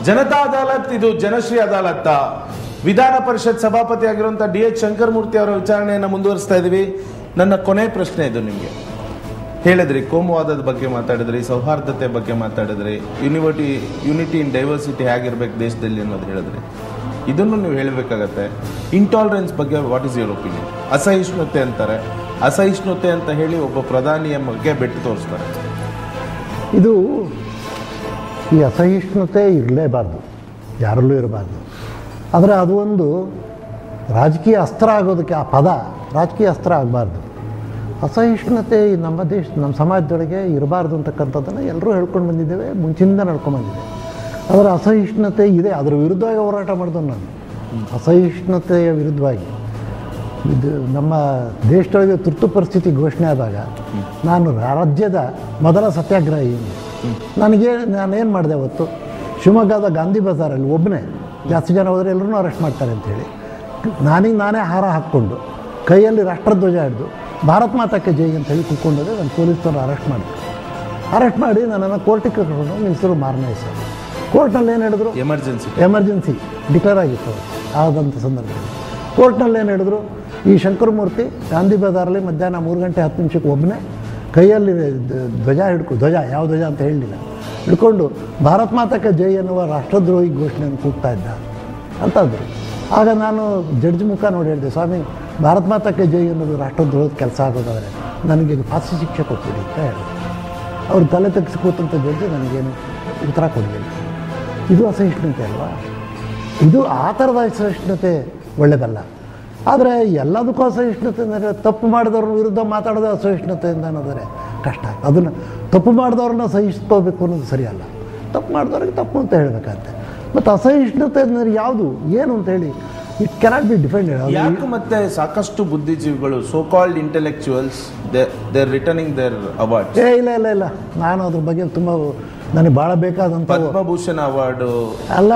ಜನತಾ ಅದಾಲತ್ ಇದು ಜನಶ್ರೀ ಅದಾಲತ್. ವಿಧಾನ ಪರಿಷತ್ ಸಭಾಪತಿ ಆಗಿರುವಂತಹ DH ಶಂಕರಮೂರ್ತಿ ಅವರ ವಿಚಾರಣೆಯನ್ನು ಮುಂದುವರಿಸ್ತಾ ಇದೀವಿ. ನನ್ನ ಕೊನೆ ಪ್ರಶ್ನೆ ಇದು ನಿಮಗೆ. ಹೇಳಿದ್ರಿ ಕೋಮುವಾದದ ಬಗ್ಗೆ ಮಾತಾಡಿದ್ರಿ, ಸೌಹಾರ್ದತೆ ಬಗ್ಗೆ ಮಾತಾಡಿದ್ರಿ, ಯುನಿಟಿ ಇನ್ ಡೈವರ್ಸಿಟಿ ಹೇಗಿರ್ಬೇಕು ದೇಶದಲ್ಲಿ ಅನ್ನೋದು ಹೇಳಿದ್ರಿ. ಇದನ್ನು ನೀವು ಹೇಳಬೇಕಾಗತ್ತೆ. ಇಂಟಾಲರೆನ್ಸ್ ಬಗ್ಗೆ ವಾಟ್ ಈಸ್ ಯುವರ್ ಒಪಿನಿಯನ್? ಅಸಹಿಷ್ಣುತೆ ಅಂತಾರೆ. ಅಸಹಿಷ್ಣುತೆ ಅಂತ ಹೇಳಿ ಒಬ್ಬ ಪ್ರಧಾನಿಯ ಬಗ್ಗೆ ಬೆಟ್ಟು ತೋರಿಸ್ತಾರೆ. ಇದು ಈ ಅಸಹಿಷ್ಣುತೆ ಇರಲೇಬಾರ್ದು, ಯಾರಲ್ಲೂ ಇರಬಾರ್ದು. ಆದರೆ ಅದು ಒಂದು ರಾಜಕೀಯ ಅಸ್ತ್ರ ಆಗೋದಕ್ಕೆ ಆ ಪದ ರಾಜಕೀಯ ಅಸ್ತ್ರ ಆಗಬಾರ್ದು. ಅಸಹಿಷ್ಣುತೆ ನಮ್ಮ ಸಮಾಜದೊಳಗೆ ಇರಬಾರ್ದು ಅಂತಕ್ಕಂಥದ್ದನ್ನು ಎಲ್ಲರೂ ಹೇಳ್ಕೊಂಡು ಬಂದಿದ್ದೇವೆ, ಮುಂಚಿನಿಂದ ನಡ್ಕೊಂಡ್ಬಂದಿದೆ. ಅದರ ಅಸಹಿಷ್ಣುತೆ ಇದೆ, ಅದರ ವಿರುದ್ಧವಾಗಿ ಹೋರಾಟ ಮಾಡಿದನು ನಾನು. ಅಸಹಿಷ್ಣುತೆಯ ವಿರುದ್ಧವಾಗಿ ಇದು ನಮ್ಮ ದೇಶದೊಳಗೆ ತುರ್ತು ಪರಿಸ್ಥಿತಿ ಘೋಷಣೆ ಆದಾಗ ನಾನು ರಾಜ್ಯದ ಮೊದಲ ಸತ್ಯಾಗ್ರಹಿ. ನಾನೇನು ಮಾಡಿದೆ ಅವತ್ತು, ಶಿವಮೊಗ್ಗದ ಗಾಂಧಿ ಬಜಾರಲ್ಲಿ ಒಬ್ಬನೇ, ಜಾಸ್ತಿ ಜನ ಹೋದರೆ ಎಲ್ಲರೂ ಅರೆಸ್ಟ್ ಮಾಡ್ತಾರೆ ಅಂಥೇಳಿ ನಾನೇ ಹಾರ ಹಾಕ್ಕೊಂಡು ಕೈಯಲ್ಲಿ ರಾಷ್ಟ್ರಧ್ವಜ ಹಿಡಿದು ಭಾರತ್ ಮಾತಾಕ್ಕೆ ಜೈ ಅಂತ ಹೇಳಿ ಕೂತ್ಕೊಂಡೋದೆ. ನಾನು ಪೊಲೀಸರು ಅರೆಸ್ಟ್ ಮಾಡಿ ನನ್ನನ್ನು ಕೋರ್ಟಿಗೆ ಕರ್ಕೊಂಡು ನಿಲ್ಲಿಸಿದ್ರು ಮಾರನೇ ದಿವಸ. ಕೋರ್ಟ್ನಲ್ಲಿ ಏನು ಹೇಳಿದ್ರು, ಎಮರ್ಜೆನ್ಸಿ ಡಿಕ್ಲೇರ್ ಆಗಿತ್ತು ಆದಂಥ ಸಂದರ್ಭದಲ್ಲಿ. ಕೋರ್ಟ್ನಲ್ಲಿ ಏನು ಹೇಳಿದ್ರು, ಈ ಶಂಕರಮೂರ್ತಿ ಗಾಂಧಿ ಬಜಾರಲ್ಲಿ ಮಧ್ಯಾಹ್ನ 3:10 ಒಬ್ಬನೇ ಕೈಯಲ್ಲಿ ಧ್ವಜ ಯಾವ ಧ್ವಜ ಅಂತ ಹೇಳಲಿಲ್ಲ, ಹಿಡ್ಕೊಂಡು ಭಾರತ್ ಮಾತಾಕ್ಕೆ ಜೈ ಎನ್ನುವ ರಾಷ್ಟ್ರದ್ರೋಹಿ ಘೋಷಣೆಯನ್ನು ಕೂಗ್ತಾ ಇದ್ದ ಅಂತಂದರು. ಆಗ ನಾನು ಜಡ್ಜ್ ಮುಖ ನೋಡಿ ಹೇಳಿದೆ, ಸ್ವಾಮಿ ಭಾರತ್ ಮಾತಾಕ್ಕೆ ಜೈ ಅನ್ನೋದು ರಾಷ್ಟ್ರದ್ರೋಹದ ಕೆಲಸ ಆಗೋದಾದರೆ ನನಗೆ ಫಾಸಿ ಶಿಕ್ಷೆ ಕೊಟ್ಬಿಡಿ ಅಂತ ಹೇಳಿದೆ. ಅವ್ರು ತಲೆ ತೆಗೆಸಿ ಕೂತಂಥ ಜಡ್ಜ್ ನನಗೇನು ಉತ್ತರ ಕೊಡಲಿಲ್ಲ. ಇದು ಅಸಹಿಷ್ಣುತೆ ಅಲ್ವಾ? ಇದು ಆ ಥರದ ಅಸಹಿಷ್ಣುತೆ ಒಳ್ಳೆಯದಲ್ಲ. ಆದರೆ ಎಲ್ಲದಕ್ಕೂ ಅಸಹಿಷ್ಣುತೆ ಅಂದರೆ ತಪ್ಪು ಮಾಡಿದವ್ರ ವಿರುದ್ಧ ಮಾತಾಡೋದು ಅಸಹಿಷ್ಣುತೆಯಿಂದ ಅನ್ನೋದರೆ ಕಷ್ಟ. ಅದನ್ನು ತಪ್ಪು ಮಾಡಿದವ್ರನ್ನ ಸಹಿಸ್ಕೋಬೇಕು ಅನ್ನೋದು ಸರಿಯಲ್ಲ. ತಪ್ಪು ಮಾಡಿದವ್ರಿಗೆ ತಪ್ಪು ಅಂತ ಹೇಳಬೇಕಾಗತ್ತೆ. ಮತ್ತು ಅಸಹಿಷ್ಣುತೆ ಅಂದರೆ ಯಾವುದು ಏನು ಅಂತೇಳಿ ಇಟ್ ಕೆನಾಟ್ ಬಿ ಡಿಫೆಂಡೆಡ್. ಯಾಕೆ ಮತ್ತೆ ಸಾಕಷ್ಟು ಬುದ್ಧಿಜೀವಿಗಳು so called intellectuals they are returning their award? ಇಲ್ಲ ನಾನು ಅದ್ರ ಬಗ್ಗೆ ತುಂಬ ನನಗೆ ಭಾಳ ಬೇಕಾದಂಥ ಪದ್ಮಭೂಷಣ ಅವಾರ್ಡು ಅಲ್ಲ,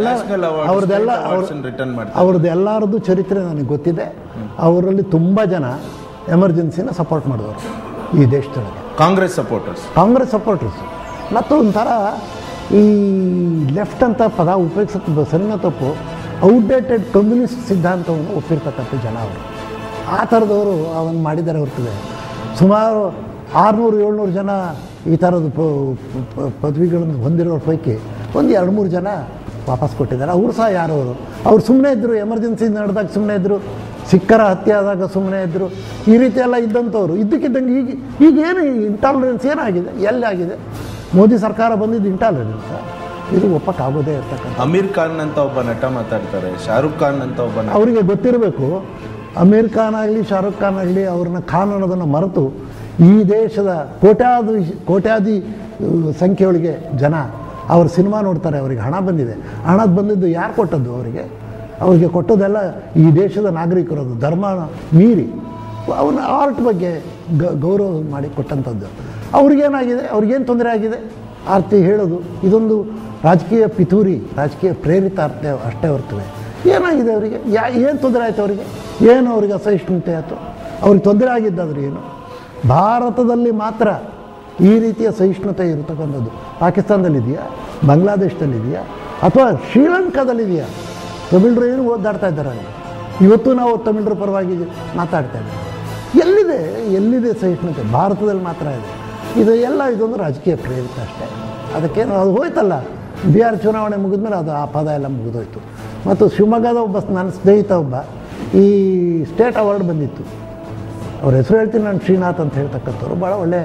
ಅವ್ರದ್ದೆಲ್ಲರದ್ದು ಚರಿತ್ರೆ ನನಗೆ ಗೊತ್ತಿದೆ. ಅವರಲ್ಲಿ ತುಂಬ ಜನ ಎಮರ್ಜೆನ್ಸಿನ ಸಪೋರ್ಟ್ ಮಾಡಿದವರು ಈ ದೇಶದೊಳಗೆ. ಕಾಂಗ್ರೆಸ್ ಸಪೋರ್ಟರ್ಸ್ ಮತ್ತು ಒಂಥರ ಈ ಲೆಫ್ಟ್ ಅಂತ ಪದ ಉಪಯೋಗಿಸೋದು ಸರಿನ ತಪ್ಪು, ಔಟ್ಡೇಟೆಡ್ ಕಮ್ಯುನಿಸ್ಟ್ ಸಿದ್ಧಾಂತವನ್ನು ಒಪ್ಪಿರ್ತಕ್ಕಂಥ ಜನ ಅವರು. ಆ ಥರದವರು ಅವನು ಮಾಡಿದ್ದಾರೆ ಹೊರತದೆ. ಸುಮಾರು 600-700 ಜನ ಈ ಥರದ ಪದವಿಗಳನ್ನು ಹೊಂದಿರೋರ ಪೈಕಿ ಒಂದು 2-3 ಜನ ವಾಪಸ್ ಕೊಟ್ಟಿದ್ದಾರೆ. ಅವರು ಸಹ ಯಾರವರು, ಅವ್ರು ಸುಮ್ಮನೆ ಇದ್ದರು, ಎಮರ್ಜೆನ್ಸಿ ನಡೆದಾಗ ಸುಮ್ಮನೆ ಇದ್ದರು, ಸಿಕ್ಕರ ಹತ್ಯೆ ಆದಾಗ ಸುಮ್ಮನೆ ಇದ್ದರು, ಈ ರೀತಿ ಎಲ್ಲ ಇದ್ದಂಥವ್ರು. ಇದ್ದಕ್ಕಿದ್ದಂಗೆ ಈಗೇನು ಇಂಟಾಲರೆನ್ಸ್ ಏನಾಗಿದೆ, ಎಲ್ಲಾಗಿದೆ? ಮೋದಿ ಸರ್ಕಾರ ಬಂದಿದ್ದು ಇಂಟಾಲರೆನ್ಸ್, ಇದು ಒಪ್ಪಕ್ಕಾಗೋದೇ ಇರ್ತಕ್ಕಂಥ. ಅಮೀರ್ ಖಾನ್ ಅಂತ ಒಬ್ಬ ನಟ ಮಾತಾಡ್ತಾರೆ, ಶಾರುಖ್ ಖಾನ್ ಅಂತ ಒಬ್ಬ ಅವರಿಗೆ ಗೊತ್ತಿರಬೇಕು. ಅಮೀರ್ ಖಾನ್ ಆಗಲಿ ಶಾರುಖ್ ಖಾನ್ ಆಗಲಿ ಅವ್ರನ್ನ ಖಾನ್ ಅನ್ನೋದನ್ನು ಮರೆತು ಈ ದೇಶದ ಕೋಟ್ಯಾದಿ ಸಂಖ್ಯೆಯೊಳಗೆ ಜನ ಅವ್ರ ಸಿನಿಮಾ ನೋಡ್ತಾರೆ. ಅವರಿಗೆ ಹಣ ಬಂದಿದೆ. ಹಣ ಬಂದಿದ್ದು ಯಾರು ಕೊಟ್ಟದ್ದು? ಅವ್ರಿಗೆ ಕೊಟ್ಟೋದೆಲ್ಲ ಈ ದೇಶದ ನಾಗರಿಕರು. ಅದು ಧರ್ಮ ಮೀರಿ ಅವನ ಆರ್ಟ್ ಬಗ್ಗೆ ಗೌರವ ಮಾಡಿ ಕೊಟ್ಟಂಥದ್ದು. ಅವ್ರಿಗೇನಾಗಿದೆ, ಅವ್ರಿಗೇನು ತೊಂದರೆ ಆಗಿದೆ ಆರ್ತಿ ಹೇಳೋದು ಇದೊಂದು ರಾಜಕೀಯ ಪಿತೂರಿ, ರಾಜಕೀಯ ಪ್ರೇರಿತ ಅಷ್ಟೇ ಹೊರ್ತವೆ. ಏನಾಗಿದೆ ಅವರಿಗೆ? ಏನು ತೊಂದರೆ ಆಯಿತು ಅವರಿಗೆ? ಏನು ಅವ್ರಿಗೆ ಅಸಹಿಷ್ಣುತೆ ಆಯಿತು? ಅವ್ರಿಗೆ ತೊಂದರೆ ಆಗಿದ್ದಾದ್ರೆ ಏನು? ಭಾರತದಲ್ಲಿ ಮಾತ್ರ ಈ ರೀತಿಯ ಸಹಿಷ್ಣುತೆ ಇರತಕ್ಕಂಥದ್ದು. ಪಾಕಿಸ್ತಾನದಲ್ಲಿದೆಯಾ, ಬಾಂಗ್ಲಾದೇಶದಲ್ಲಿದೆಯಾ, ಅಥವಾ ಶ್ರೀಲಂಕಾದಲ್ಲಿದೆಯಾ? ತಮಿಳರು ಏನು ಓದಾಡ್ತಾ ಇದ್ದಾರೆ ಅಲ್ಲಿ. ಇವತ್ತು ನಾವು ತಮಿಳರ ಪರವಾಗಿ ಮಾತಾಡ್ತಾ ಇದ್ದೇವೆ. ಎಲ್ಲಿದೆ ಸಹಿಷ್ಣುತೆ? ಭಾರತದಲ್ಲಿ ಮಾತ್ರ ಇದೆ. ಇದೊಂದು ರಾಜಕೀಯ ಪ್ರೇರಿತ ಅಷ್ಟೇ. ಅದಕ್ಕೇನು ಅದು ಹೋಯ್ತಲ್ಲ, ಬಿಹಾರ್ ಚುನಾವಣೆ ಮುಗಿದ್ಮೇಲೆ ಅದು ಆ ಪದ ಎಲ್ಲ ಮುಗಿದೋಯ್ತು. ಮತ್ತು ಶಿವಮೊಗ್ಗದ ಒಬ್ಬ ನನ್ನ ಸ್ನೇಹಿತ ಒಬ್ಬ ಈ ಸ್ಟೇಟ್ ಅವಾರ್ಡ್ ಬಂದಿತ್ತು. ಅವ್ರ ಹೆಸರು ಹೇಳ್ತೀನಿ ನಾನು, ಶ್ರೀನಾಥ್ ಅಂತ ಹೇಳ್ತಕ್ಕಂಥವ್ರು. ಭಾಳ ಒಳ್ಳೆ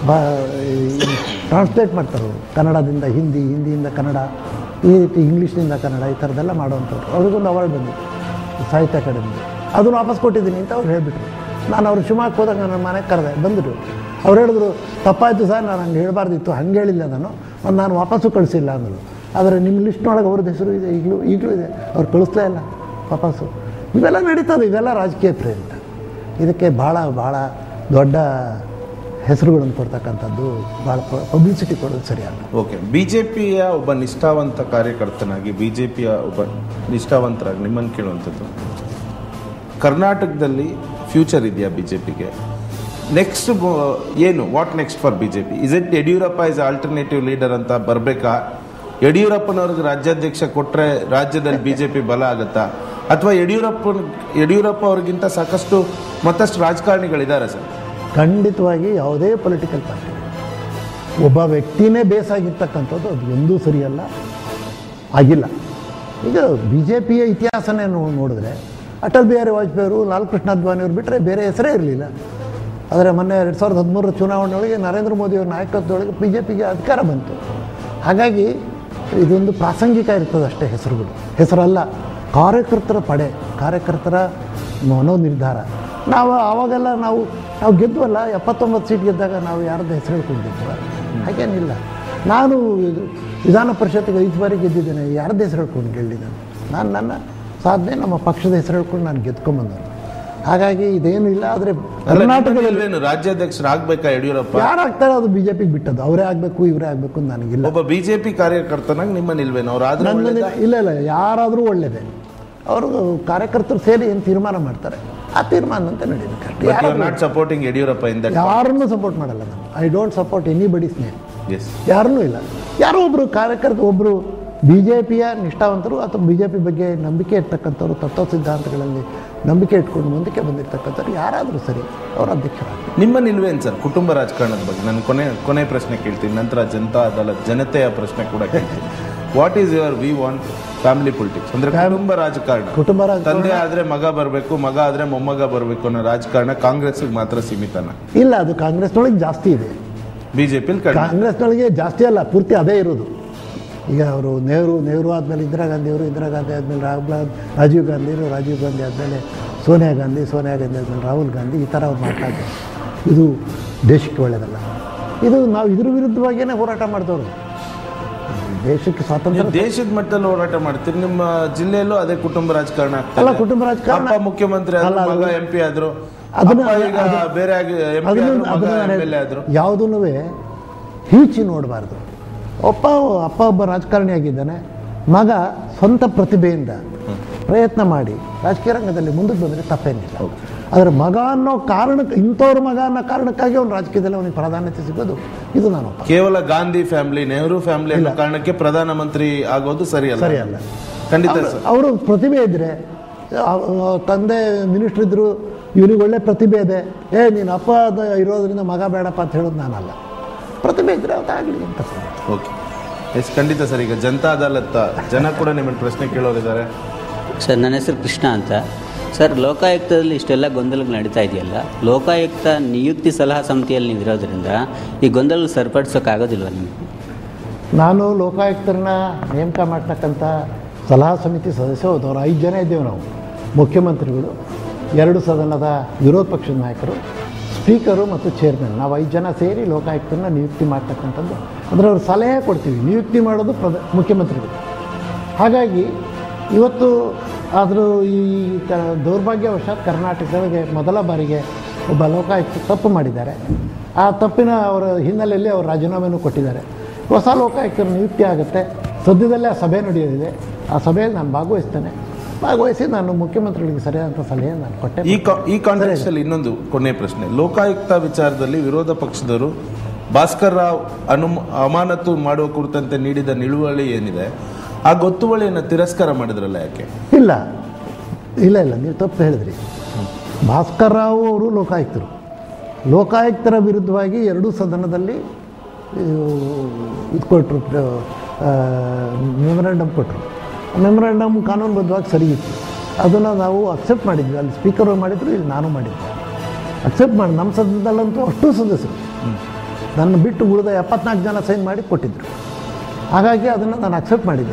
ಟ್ರಾನ್ಸ್ಲೇಟ್ ಮಾಡ್ತಾರೆ ಅವರು, ಕನ್ನಡದಿಂದ ಹಿಂದಿ, ಹಿಂದಿಯಿಂದ ಕನ್ನಡ, ಈ ರೀತಿ ಇಂಗ್ಲೀಷ್ನಿಂದ ಕನ್ನಡ, ಈ ಥರದ್ದೆಲ್ಲ ಮಾಡೋವಂಥವ್ರು. ಅವ್ರಿಗೊಂದು ಅವಾರ್ಡ್ ಬಂದಿತ್ತು ಸಾಹಿತ್ಯ ಅಕಾಡೆಮಿಗೆ. ಅದನ್ನು ವಾಪಸ್ ಕೊಟ್ಟಿದ್ದೀನಿ ಅಂತ ಅವ್ರು ಹೇಳಿಬಿಟ್ರು. ನಾನು ಅವ್ರು ಶಿವಮೊಗ್ಗಕ್ಕೆ ಹೋದಾಗ ನನ್ನ ಮನೆಗೆ ಕರೆದೆ, ಬಂದರು. ಅವ್ರು ಹೇಳಿದ್ರು, ತಪ್ಪಾಯಿತು ಸರ್, ನಾನು ಹಂಗೆ ಹೇಳಬಾರ್ದಿತ್ತು, ಹಂಗೆ ಹೇಳಿಲ್ಲ ನಾನು ವಾಪಸ್ಸು ಕಳಿಸಿಲ್ಲ ಅಂದರು. ಆದರೆ ನಿಮ್ಮ ಲಿಸ್ಟ್ನೊಳಗೆ ಅವ್ರದ್ದು ಹೆಸರು ಇದೆ, ಈಗಲೂ ಇದೆ. ಅವ್ರು ಕಳಿಸ್ಲೇ ಇಲ್ಲ ವಾಪಸ್ಸು. ಇವೆಲ್ಲ ನಡೀತದೆ, ಇವೆಲ್ಲ ರಾಜಕೀಯ ಪ್ರೇರಿತ. ಇದಕ್ಕೆ ಭಾಳ ದೊಡ್ಡ ಹೆಸರುಗಳನ್ನು ಕೊಡ್ತಕ್ಕಂಥದ್ದು, ಭಾಳ ಪಬ್ಲಿಸಿಟಿ ಕೊಡೋದು ಸರಿಯಲ್ಲ. ಓಕೆ, BJPಯ ಒಬ್ಬ ನಿಷ್ಠಾವಂತ ಕಾರ್ಯಕರ್ತನಾಗಿ, BJPಯ ಒಬ್ಬ ನಿಷ್ಠಾವಂತರಾಗಿ ನಿಮ್ಮನ್ನು ಕೇಳುವಂಥದ್ದು, ಕರ್ನಾಟಕದಲ್ಲಿ ಫ್ಯೂಚರ್ ಇದೆಯಾ BJPಗೆ? Next what next for BJP? Is it Yediyurappa is alternative leader ಅಂತ ಬರಬೇಕಾ, ಯಡಿಯೂರಪ್ಪನವ್ರಿಗೆ ರಾಜ್ಯಾಧ್ಯಕ್ಷ ಕೊಟ್ರೆ ರಾಜ್ಯದಲ್ಲಿ ಬಿಜೆಪಿ ಬಲ ಆಗತ್ತಾ, ಅಥವಾ ಯಡಿಯೂರಪ್ಪ ಅವ್ರಿಗಿಂತ ಮತ್ತಷ್ಟು ರಾಜಕಾರಣಿಗಳಿದ್ದಾರೆ ಸರ್? ಖಂಡಿತವಾಗಿ ಯಾವುದೇ ಪೊಲಿಟಿಕಲ್ ಪಾರ್ಟಿ ಒಬ್ಬ ವ್ಯಕ್ತಿನೇ ಬೇಸಾಗಿರ್ತಕ್ಕಂಥದ್ದು ಅದು ಎಂದೂ ಸರಿಯಲ್ಲ, ಆಗಿಲ್ಲ. ಈಗ ಬಿ ಜೆ ಪಿಯ ಇತಿಹಾಸನೇ ನೋಡಿದ್ರೆ ಅಟಲ್ ಬಿಹಾರಿ ವಾಜಪೇಯಿ ಅವರು, ಲಾಲ್ ಕೃಷ್ಣ ಅದ್ವಾನಿ ಅವರು ಬಿಟ್ಟರೆ ಬೇರೆ ಹೆಸರೇ ಇರಲಿಲ್ಲ. ಆದರೆ ಮೊನ್ನೆ 2013 ಚುನಾವಣೆಯೊಳಗೆ ನರೇಂದ್ರ ಮೋದಿಯವರ ನಾಯಕತ್ವದೊಳಗೆ ಬಿ ಜೆ ಪಿಗೆ ಅಧಿಕಾರ ಬಂತು. ಹಾಗಾಗಿ ಇದೊಂದು ಪ್ರಾಸಂಗಿಕ ಇರ್ತದೆ ಅಷ್ಟೇ, ಹೆಸರಲ್ಲ. ಕಾರ್ಯಕರ್ತರ ಪಡೆ, ಕಾರ್ಯಕರ್ತರ ಮನೋನಿರ್ಧಾರ. ಆವಾಗೆಲ್ಲ ನಾವು ಗೆದ್ವಲ್ಲ, 79 ಸೀಟ್ ಗೆದ್ದಾಗ ನಾವು ಯಾರ್ದು ಹೆಸರು ಹೇಳ್ಕೊಂಡಿದ್ವ? ಹಾಗೇನಿಲ್ಲ. ನಾನು ವಿಧಾನ ಪರಿಷತ್ಗೆ 5 ಬಾರಿ ಗೆದ್ದಿದ್ದೇನೆ, ಯಾರ್ದು ಹೆಸರು ಹೇಳ್ಕೊಂಡು ಗೆಲ್ಲಿದ್ದೇನೆ? ನಾನು ನನ್ನ ಸಾಧನೆ ನಮ್ಮ ಪಕ್ಷದ ಹೆಸರು ಹೇಳ್ಕೊಂಡು ನಾನು ಗೆದ್ಕೊಂಡ್ಬಂದನು. ಹಾಗಾಗಿ ಇದೇನು ಇಲ್ಲ. ಆದರೆ ಕರ್ನಾಟಕದಲ್ಲಿ ರಾಜ್ಯಾಧ್ಯಕ್ಷರಾಗಬೇಕಾ ಯಡಿಯೂರಪ್ಪ? ಯಾರಾಗ್ತಾರೆ ಅದು ಬಿಜೆಪಿಗೆ ಬಿಟ್ಟದ್ದು. ಅವರೇ ಆಗಬೇಕು ಇವರೇ ಆಗಬೇಕು ಅಂತ ನನಗಿಲ್ಲ. ಒಬ್ಬ ಬಿಜೆಪಿ ಕಾರ್ಯಕರ್ತನಾಗ ನಿಮ್ಮ ನಿಲ್ವೇನು? ಇಲ್ಲ, ಯಾರಾದರೂ ಒಳ್ಳೇದೇ. ಅವರು ಕಾರ್ಯಕರ್ತರು ಸೇರಿ ಏನು ತೀರ್ಮಾನ ಮಾಡ್ತಾರೆ ಆ ತೀರ್ಮಾನದಂತೆ ನಡೀಬೇಕು. ಸಪೋರ್ಟಿಂಗ್ ಯಡಿಯೂರಪ್ಪ ಯಾರನ್ನೂ ಸಪೋರ್ಟ್ ಮಾಡಲ್ಲ ನಾನು. I don't support anybody's name. ಯಾರನ್ನೂ ಇಲ್ಲ. ಯಾರೋ ಒಬ್ಬರು ಕಾರ್ಯಕರ್ತರು, ಒಬ್ಬರು ಬಿ ಜೆ ಪಿಯ ನಿಷ್ಠಾವಂತರು ಅಥವಾ ಬಿ ಜೆ ಪಿ ಬಗ್ಗೆ ನಂಬಿಕೆ ಇರ್ತಕ್ಕಂಥವ್ರು, ತತ್ವ ಸಿದ್ಧಾಂತಗಳಲ್ಲಿ ನಂಬಿಕೆ ಇಟ್ಕೊಂಡು ಮುಂದಕ್ಕೆ ಬಂದಿರತಕ್ಕಂಥವ್ರು ಯಾರಾದರೂ ಸರಿ, ಅವರ ಅಧ್ಯಕ್ಷರಾಗ್ತಾರೆ. ನಿಮ್ಮ ನಿಲ್ವೇನು ಸರ್ ಕುಟುಂಬ ರಾಜಕಾರಣದ ಬಗ್ಗೆ? ನಾನು ಕೊನೆ ಪ್ರಶ್ನೆ ಕೇಳ್ತೀನಿ, ನಂತರ ಜನತಾ ಅದಾಲತ್ ಜನತೆಯ ಪ್ರಶ್ನೆ ಕೂಡ ಕೇಳ್ತೀನಿ. What is your view on family politics? ಅಂದ್ರೆ ಕುಟುಂಬ ರಾಜಕಾರಣ, ತಂದೆ ಆದ್ರೆ ಮಗ ಬರಬೇಕು, ಮಗ ಆದ್ರೆ ಮೊಮ್ಮಗ ಬರಬೇಕು ಅನ್ನೋ ರಾಜಕಾರಣ ಕಾಂಗ್ರೆಸ್ಗೆ ಮಾತ್ರ ಸೀಮಿತನ? ಇಲ್ಲ, ಅದು ಕಾಂಗ್ರೆಸ್ನೊಳಗೆ ಜಾಸ್ತಿ ಇದೆ. ಬಿಜೆಪಿಲಿ ಕಾಂಗ್ರೆಸ್ನೊಳಗೆ ಜಾಸ್ತಿ ಅಲ್ಲ, ಪೂರ್ತಿ ಅದೇ ಇರೋದು. ಈಗ ಅವರು ನೆಹರು ಆದಮೇಲೆ ಇಂದಿರಾ ಗಾಂಧಿ ಆದಮೇಲೆ ರಾಜೀವ್ ಗಾಂಧಿ ಆದಮೇಲೆ ಸೋನಿಯಾ ಗಾಂಧಿ ಆದಮೇಲೆ ರಾಹುಲ್ ಗಾಂಧಿ, ಈ ಥರ ಅವ್ರು ಮಾಡ್ತಾ ಇದ್ದಾರೆ. ಇದು ದೇಶಕ್ಕೆ ಒಳ್ಳೆಯದಲ್ಲ. ಇದು ನಾವು ಇದ್ರ ವಿರುದ್ಧವಾಗಿಯೇ ಹೋರಾಟ ಮಾಡಿದವರು. ದೇಶಕ್ಕೆ ಸ್ವಾತಂತ್ರ್ಯ, ದೇಶದ ಮಟ್ಟದಲ್ಲಿ ಹೋರಾಟ ಮಾಡ್ತೀರಿ. ನಿಮ್ಮ ಜಿಲ್ಲೆಯಲ್ಲೂ ಅದೇ ಕುಟುಂಬ ರಾಜಕಾರಣ ಅಲ್ಲ? ಕುಟುಂಬ ರಾಜಕಾರಣ, ಮುಖ್ಯಮಂತ್ರಿ MP ಆದ್ರು, ಯಾವುದೂ ಹೀಚಿ ನೋಡಬಾರ್ದು. ಅಪ್ಪ ಒಬ್ಬ ರಾಜಕಾರಣಿ ಆಗಿದ್ದಾನೆ, ಮಗ ಸ್ವಂತ ಪ್ರತಿಭೆಯಿಂದ ಪ್ರಯತ್ನ ಮಾಡಿ ರಾಜಕೀಯ ರಂಗದಲ್ಲಿ ಮುಂದಕ್ಕೆ ಬಂದರೆ ತಪ್ಪೇನಿಲ್ಲ. ಆದರೆ ಮಗ ಅನ್ನೋ ಕಾರಣಕ್ಕೆ, ಇಂಥವ್ರ ಮಗ ಅನ್ನೋ ಕಾರಣಕ್ಕಾಗಿ ಅವ್ನು ರಾಜಕೀಯದಲ್ಲಿ ಅವನಿಗೆ ಪ್ರಾಧಾನ್ಯತೆ ಸಿಗೋದು ಇದು ನಾನು ಕೇವಲ ಗಾಂಧಿ ಫ್ಯಾಮಿಲಿ, ನೆಹರು ಫ್ಯಾಮಿಲಿ ಅನ್ನೋ ಕಾರಣಕ್ಕೆ ಪ್ರಧಾನಮಂತ್ರಿ ಆಗೋದು ಸರಿಯಲ್ಲ. ಖಂಡಿತ ಅವರು ಪ್ರತಿಭೆ ಇದ್ದರೆ, ತಂದೆ ಮಿನಿಸ್ಟರ್ ಇದ್ರು, ಇವನಿಗೆ ಒಳ್ಳೆ ಪ್ರತಿಭೆ ಇದೆ, ನೀನು ಅಪ್ಪ ಇರೋದ್ರಿಂದ ಮಗ ಬೇಡಪ್ಪ ಅಂತ ಹೇಳೋದು ನಾನಲ್ಲ. ಪ್ರತಿಭೆ ಇದ್ದರೆ ಅದಾಗಲಿ ಅಂತ. ಓಕೆ, ಖಂಡಿತ ಸರ್. ಈಗ ಜನತಾ ಅದಾಲತ್ ಜನ ಕೂಡ ನಿಮ್ಮನ್ನು ಪ್ರಶ್ನೆ ಕೇಳೋರಿದ್ದಾರೆ ಸರ್. ನನ್ನ ಹೆಸರು ಕೃಷ್ಣ ಅಂತ ಸರ್. ಲೋಕಾಯುಕ್ತದಲ್ಲಿ ಇಷ್ಟೆಲ್ಲ ಗೊಂದಲಗಳು ನಡೀತಾ ಇದೆಯಲ್ಲ, ಲೋಕಾಯುಕ್ತ ನಿಯುಕ್ತಿ ಸಲಹಾ ಸಮಿತಿಯಲ್ಲಿ ನೀವು ಇರೋದ್ರಿಂದ ಈ ಗೊಂದಲ ಸರಿಪಡಿಸೋಕ್ಕಾಗೋದಿಲ್ವ ನಿಮಗೆ? ನಾನು ಲೋಕಾಯುಕ್ತರನ್ನ ನೇಮಕ ಮಾಡ್ತಕ್ಕಂಥ ಸಲಹಾ ಸಮಿತಿ ಸದಸ್ಯ ಹೋದವರು 5 ಜನ ಇದ್ದೇವೆ ನಾವು. ಮುಖ್ಯಮಂತ್ರಿಗಳು, 2 ಸದನದ ವಿರೋಧ ಪಕ್ಷದ ನಾಯಕರು, ಸ್ಪೀಕರು ಮತ್ತು ಚೇರ್ಮನ್, ನಾವು 5 ಜನ ಸೇರಿ ಲೋಕಾಯುಕ್ತರನ್ನ ನಿಯುಕ್ತಿ ಮಾಡ್ತಕ್ಕಂಥದ್ದು. ಅಂದರೆ ಅವ್ರು ಸಲಹೆ ಕೊಡ್ತೀವಿ, ನಿಯುಕ್ತಿ ಮಾಡೋದು ಮುಖ್ಯಮಂತ್ರಿಗಳು. ಹಾಗಾಗಿ ಇವತ್ತು ಆದರೂ ಈ ದೌರ್ಭಾಗ್ಯವಶಾತ್ ಕರ್ನಾಟಕದೊಳಗೆ ಮೊದಲ ಬಾರಿಗೆ ಒಬ್ಬ ಲೋಕಾಯುಕ್ತ ತಪ್ಪು ಮಾಡಿದ್ದಾರೆ. ಆ ತಪ್ಪಿನ ಅವರ ಹಿನ್ನೆಲೆಯಲ್ಲಿ ಅವರು ರಾಜೀನಾಮೆಯನ್ನು ಕೊಟ್ಟಿದ್ದಾರೆ. ಹೊಸ ಲೋಕಾಯುಕ್ತರ ನಿಯುಕ್ತಿ ಆಗುತ್ತೆ. ಸದ್ಯದಲ್ಲೇ ಆ ಸಭೆ ನಡೆಯೋದಿದೆ. ಆ ಸಭೆಯಲ್ಲಿ ನಾನು ಭಾಗವಹಿಸಿ ನಾನು ಮುಖ್ಯಮಂತ್ರಿಗಳಿಗೆ ಸರಿಯಾದಂಥ ಸಲಹೆ ನಾನು ಕೊಟ್ಟೆ. ಈ ಕಾಂಟೆಕ್ಸ್ಟಲ್ಲಿ ಇನ್ನೊಂದು ಕೊನೆಯ ಪ್ರಶ್ನೆ. ಲೋಕಾಯುಕ್ತ ವಿಚಾರದಲ್ಲಿ ವಿರೋಧ ಪಕ್ಷದವರು ಭಾಸ್ಕರ್ ರಾವ್ ಅಮಾನತು ಮಾಡುವ ಕುರಿತಂತೆ ನೀಡಿದ ನಿಲುವಳಿ ಏನಿದೆ, ಆ ಗೊತ್ತುವಳಿಯನ್ನು ತಿರಸ್ಕಾರ ಮಾಡಿದ್ರಲ್ಲ, ಯಾಕೆ? ಇಲ್ಲ, ನೀವು ತಪ್ಪು ಹೇಳಿದ್ರಿ. ಭಾಸ್ಕರ್ ರಾವ್ ಅವರು ಲೋಕಾಯುಕ್ತರ ವಿರುದ್ಧವಾಗಿ 2 ಸದನದಲ್ಲಿ ಇದು ಕೊಟ್ಟರು, ಮೆಮೊರಾಂಡಮ್ ಕೊಟ್ಟರು. ಮೆಮೊರಾಂಡಮ್ ಕಾನೂನುಬದ್ಧವಾಗಿ ಸರಿ ಇತ್ತು. ಅದನ್ನು ನಾವು ಅಕ್ಸೆಪ್ಟ್ ಮಾಡಿದ್ವಿ. ಅಲ್ಲಿ ಸ್ಪೀಕರ್ ಮಾಡಿದ್ರು, ಇಲ್ಲಿ ನಾನು ಮಾಡಿದ್ದೆ. ಅಕ್ಸೆಪ್ಟ್ ಮಾಡಿ ನಮ್ಮ ಸದನದಲ್ಲಂತೂ ಅಷ್ಟು ಸದಸ್ಯರು ನನ್ನ ಬಿಟ್ಟು ಉಳಿದ 74 ಜನ ಸೈನ್ ಮಾಡಿ ಕೊಟ್ಟಿದ್ದರು. ಹಾಗಾಗಿ ಅದನ್ನು ನಾನು ಅಕ್ಸೆಪ್ಟ್ ಮಾಡಿದ್ದೆ.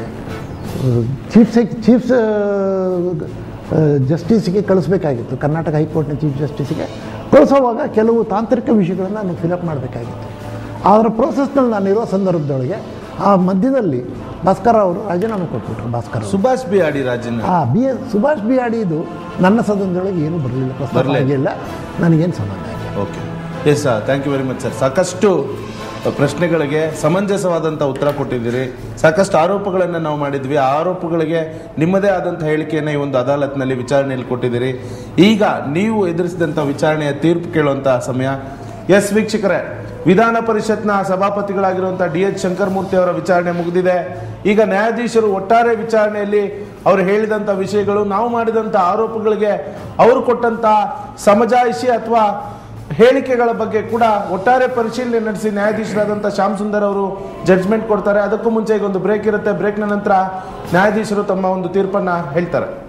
ಚೀಫ್ ಜಸ್ಟಿಸ್ಗೆ ಕಳಿಸ್ಬೇಕಾಗಿತ್ತು, ಕರ್ನಾಟಕ ಹೈಕೋರ್ಟ್ನ ಚೀಫ್ ಜಸ್ಟಿಸ್ಗೆ ಕಳಿಸೋವಾಗ ಕೆಲವು ತಾಂತ್ರಿಕ ವಿಷಯಗಳನ್ನು ನಾನು ಫಿಲಪ್ ಮಾಡಬೇಕಾಗಿತ್ತು. ಅದರ ಪ್ರೋಸೆಸ್ನಲ್ಲಿ ನಾನಿರೋ ಸಂದರ್ಭದೊಳಗೆ ಆ ಮಧ್ಯದಲ್ಲಿ ಭಾಸ್ಕರ್ ಅವರು ರಾಜೀನಾಮೆ ಕೊಟ್ಬಿಟ್ರು. ಸುಭಾಷ್ ಬಿ ಆಡಿ ಇದು ನನ್ನ ಸದನದೊಳಗೆ ಏನೂ ಬರಲಿಲ್ಲ, ಪ್ರಶ್ನೆ ನನಗೇನು ಸಂಬಂಧ ಇಲ್ಲ. Okay, yes sir, thank you very much sir. ಸಾಕಷ್ಟು ಪ್ರಶ್ನೆಗಳಿಗೆ ಸಮಂಜಸವಾದಂಥ ಉತ್ತರ ಕೊಟ್ಟಿದ್ದೀರಿ. ಸಾಕಷ್ಟು ಆರೋಪಗಳನ್ನು ನಾವು ಮಾಡಿದ್ವಿ. ಆ ಆರೋಪಗಳಿಗೆ ನಿಮ್ಮದೇ ಆದಂಥ ಹೇಳಿಕೆಯನ್ನು ಈ ಒಂದು ಅದಾಲತ್ನಲ್ಲಿ ವಿಚಾರಣೆಯಲ್ಲಿ ಕೊಟ್ಟಿದ್ದೀರಿ. ಈಗ ನೀವು ಎದುರಿಸಿದಂಥ ವಿಚಾರಣೆಯ ತೀರ್ಪು ಕೇಳುವಂಥ ಸಮಯ. ಎಸ್ ವೀಕ್ಷಕರೇ, ವಿಧಾನ ಪರಿಷತ್ನ ಸಭಾಪತಿಗಳಾಗಿರುವಂಥ DH ಶಂಕರಮೂರ್ತಿ ಅವರ ವಿಚಾರಣೆ ಮುಗಿದಿದೆ. ಈಗ ನ್ಯಾಯಾಧೀಶರು ಒಟ್ಟಾರೆ ವಿಚಾರಣೆಯಲ್ಲಿ ಅವರು ಹೇಳಿದಂಥ ವಿಷಯಗಳು, ನಾವು ಮಾಡಿದಂಥ ಆರೋಪಗಳಿಗೆ ಅವರು ಕೊಟ್ಟಂಥ ಸಮಜಾಯಿಷಿ ಅಥವಾ ಹೇಳಿಕೆಗಳ ಬಗ್ಗೆ ಕೂಡ ಒಟ್ಟಾರೆ ಪರಿಶೀಲನೆ ನಡೆಸಿ ನ್ಯಾಯಾಧೀಶರಾದಂಥ ಶ್ಯಾಮ್ ಸುಂದರ್ ಅವರು ಜಡ್ಜ್ಮೆಂಟ್ ಕೊಡ್ತಾರೆ. ಅದಕ್ಕೂ ಮುಂಚೆ ಈಗ ಒಂದು ಬ್ರೇಕ್ ಇರುತ್ತೆ. ಬ್ರೇಕ್ನ ನಂತರ ನ್ಯಾಯಾಧೀಶರು ತಮ್ಮ ಒಂದು ತೀರ್ಪನ್ನು ಹೇಳ್ತಾರೆ.